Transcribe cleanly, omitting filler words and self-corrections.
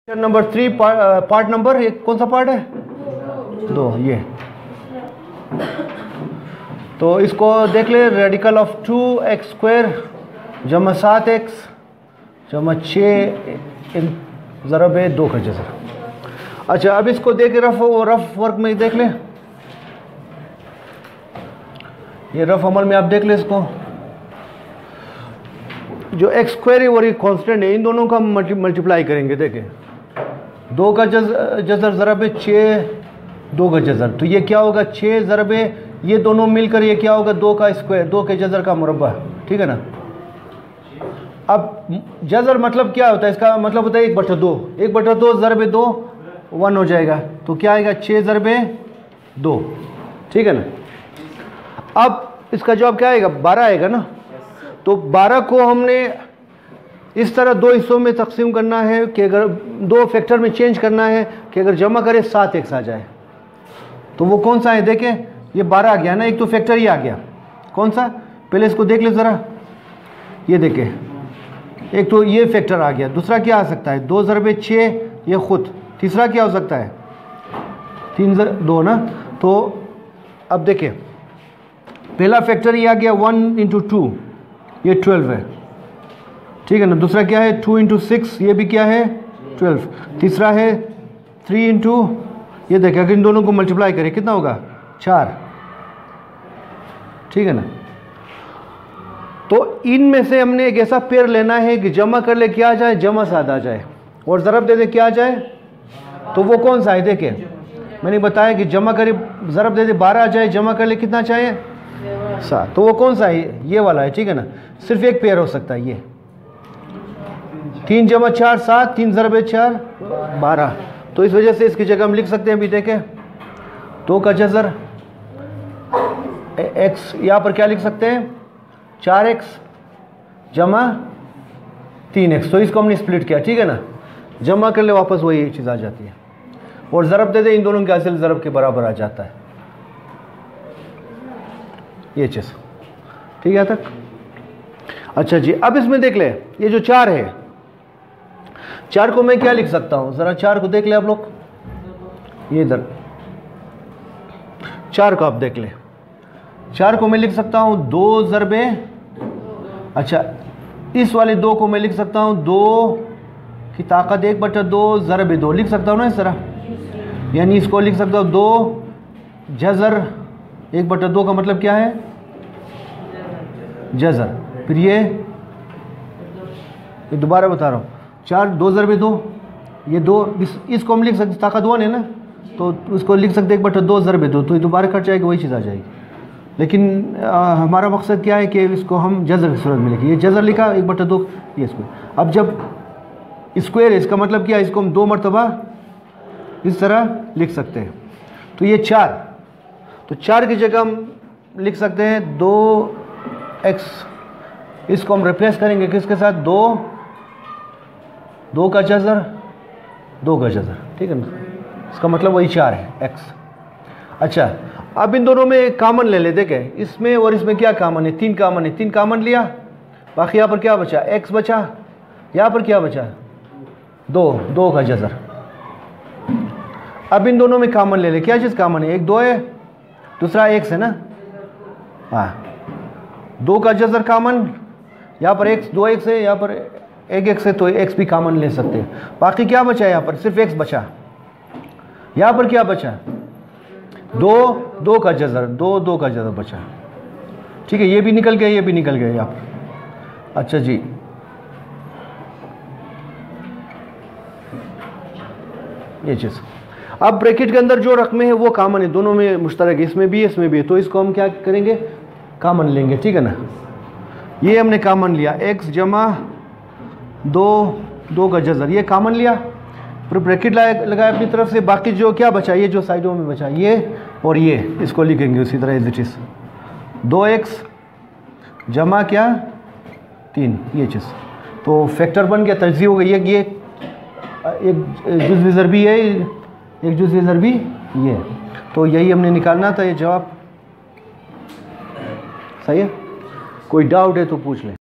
Number 3 part number एक कौन सा पार्ट है? 2। ये तो इसको देख ले, रेडिकल ऑफ 2x² जमा 7x जमा 6 ज़रब 2 का जैसा। अच्छा, अब इसको देख रफ वर्क में देख ले, ये रफ अमल में आप देख ले इसको, जो x² है और ये कांस्टेंट है, इन दोनों का मल्टीप्लाई करेंगे। देखें 2 का जज़र ज़रब 6 2 का जज़र, तो ये क्या होगा 6 ज़रब ये दोनों मिलकर ये क्या होगा 2 का स्क्वायर, 2 के जज़र का मुरब्बा, ठीक है ना। अब जज़र मतलब क्या होता है? इसका मतलब होता है 1/2, 1/2 ज़रब 2 1 हो जाएगा, तो क्या आएगा 6 ज़रब 2, ठीक है ना। अब इसका जवाब क्या आएगा? 12 आएगा ना। तो 12 को हमने इस तरह 2 हिस्सों में तकसीम करना है कि अगर 2 फैक्टर में चेंज करना है कि अगर जमा करें 7x आ जाए, तो वो कौन सा है? देखें ये 12 आ गया ना, एक तो फैक्टर ही आ गया, कौन सा? पहले इसको देख ले ज़रा, ये देखें, एक तो ये फैक्टर आ गया, दूसरा क्या आ सकता है 2 ज़रब 6 ये खुद, तीसरा क्या हो सकता है 3 ज़रब 2 ना। तो अब देखें पहला फैक्टर ये आ गया 1 × 2 ये 12 है, ठीक है ना। दूसरा क्या है 2 × 6 ये भी क्या है 12। तीसरा है 3 × ये देखिए, अगर इन दोनों को मल्टीप्लाई करें कितना होगा 4, ठीक है ना। तो इनमें से हमने एक ऐसा पेयर लेना है कि जमा कर ले क्या आ जाए, जमा 7 आ जाए, और ज़रब दे दे क्या आ जाए, तो वो कौन सा है? देखें मैंने बताया कि जमा करे ज़रब दे दे 12 आ जाए, जमा कर ले कितना चाहिए 7, तो वो कौन सा है? ये वाला है, ठीक है ना। सिर्फ एक पेयर हो सकता है, ये 3 जमा 4 7, 3 ज़रब 4 12, तो इस वजह से इसकी जगह हम लिख सकते हैं, अभी देखें 2 का जज़र x, यहाँ पर क्या लिख सकते हैं 4x जमा 3x, तो इसको हमने स्प्लिट किया, ठीक है ना। जमा कर ले वापस वही चीज़ आ जाती है, और ज़रब दे दे इन दोनों के असल ज़रब के बराबर आ जाता है, ये चीज़, ठीक है तक। अच्छा जी, अब इसमें देख ले, ये जो 4 है, 4 को मैं क्या लिख सकता हूँ? ज़रा 4 को देख ले आप लोग, ये इधर 4 को आप देख ले, 4 को मैं लिख सकता हूँ 2 ज़रब, अच्छा इस वाले 2 को मैं लिख सकता हूँ 2 की ताकत 1/2 ज़रब 2 लिख सकता हूँ ना इस तरह, यानी इसको लिख सकता हूँ 2 जज़र 1/2 का मतलब क्या है जज़र। फिर ये दोबारा बता रहा हूँ 4 2 ज़रब 2 ये 2, इसको हम लिख सकते, ताकत 1 है ना, तो उसको लिख सकते 1/2 ज़रब 2, तो ये दोबारा कट जाएगी, वही चीज़ आ जाएगी। लेकिन हमारा मकसद क्या है कि इसको हम जज़र की सूरत में लिखें, ये जज़र लिखा 1/2 ये स्क्वायर। अब जब स्क्वायर है इसका मतलब क्या है, इसको हम 2 मरतबा इस तरह लिख सकते हैं। तो ये 4, तो 4 की जगह हम लिख सकते हैं 2x, इसको हम रिप्लेस करेंगे किसके साथ 2 का जज़र 2 का जज़र, ठीक है ना, इसका मतलब वही 4 है x। अच्छा, अब इन दोनों में कॉमन ले ले, देखें इसमें और इसमें क्या कॉमन है, 3 कॉमन है, 3 कॉमन लिया, बाकी यहाँ पर क्या बचा x बचा, यहाँ पर क्या बचा 2 का जज़र। अब इन दोनों में कॉमन ले ले, क्या चीज़ कॉमन है, एक 2 है, दूसरा x है ना, हाँ 2 का जज़र कॉमन, यहाँ पर x 2x है, यहाँ पर 1x है, तो x भी कॉमन ले सकते हैं। बाकी क्या बचा है, यहाँ पर सिर्फ x बचा, यहाँ पर क्या बचा 2 का जज़र 2 का जज़र बचा, ठीक है, ये भी निकल गया, ये भी निकल गया यहाँ पर। अच्छा जी, ये चीज़, अब ब्रैकेट के अंदर जो रकमें हैं वो कॉमन है, दोनों में मुश्तरक है, इसमें भी इसमें भी, तो इसको हम क्या करेंगे कॉमन लेंगे, ठीक है ना। ये हमने कॉमन लिया x जमा 2 का जज़र, ये कॉमन लिया, फिर ब्रैकेट लगाया अपनी तरफ से, बाकी जो क्या बचा ये जो साइडों में बचा ये और ये, इसको लिखेंगे उसी तरह एज इट इज़ 2x जमा क्या 3, ये चीज़, तो फैक्टर बन गया, तजज़ीह हो गई। ये एक जुज़वी ज़रबी है, एक जुज़वी ज़रबी ये, तो यही हमने निकालना था, ये जवाब सही है। कोई डाउट है तो पूछ लें।